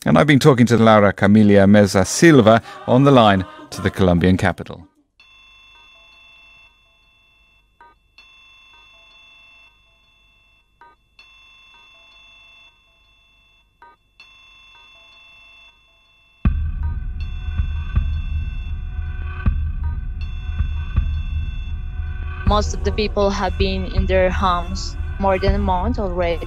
And I've been talking to Laura Camila Meza Silva on the line to the Colombian capital. Most of the people have been in their homes more than a month already.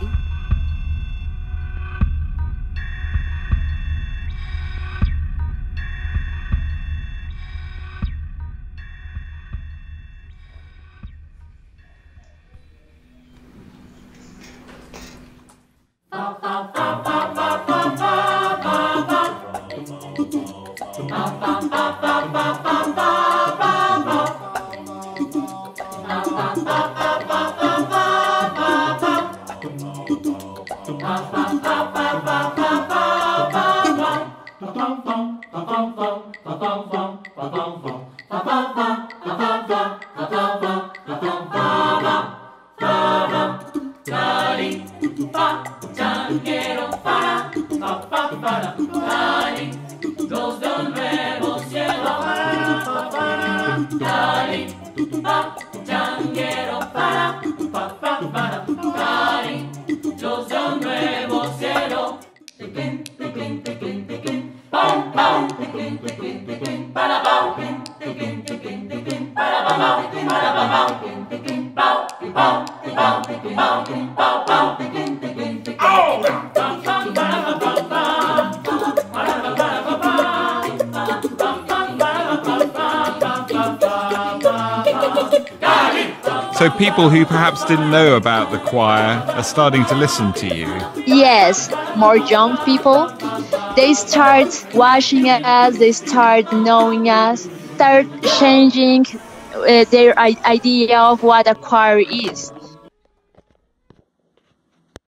So people who perhaps didn't know about the choir are starting to listen to you. Yes, more young people. They start watching us, they start knowing us, start changing their idea of what a choir is.